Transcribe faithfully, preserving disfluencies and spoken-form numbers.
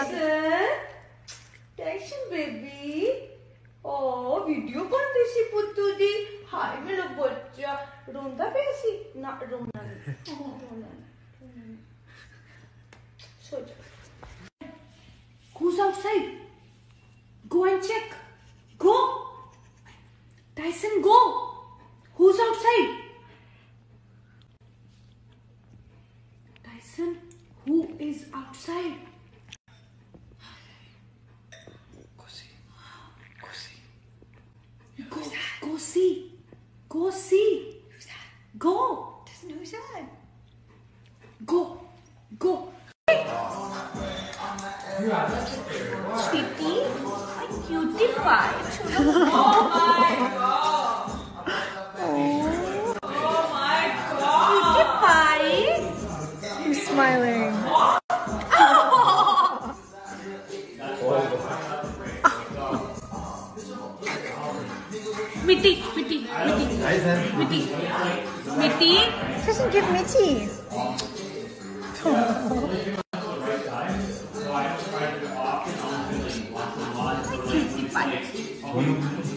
Tyson, Tyson baby. Oh, video बनती सी पुत्तू दी. हाय मेरा बच्चा. रोंदा पे सी. ना रोना नहीं. रोना नहीं. सो जा. Who's outside? Go and check. Go. Tyson, go. Who's outside? Tyson, who is outside? Go see. Go see. Go, go see. Go see. Who's that? Go. Doesn't know who's that. Go. Go. Kitty, my cutie pie. Oh my god. Oh. Oh my god. Cutie pie. He's smiling. Mitty, Mitty, Mitty, Mitty, Mitty. Doesn't give me tea. Cutie pie.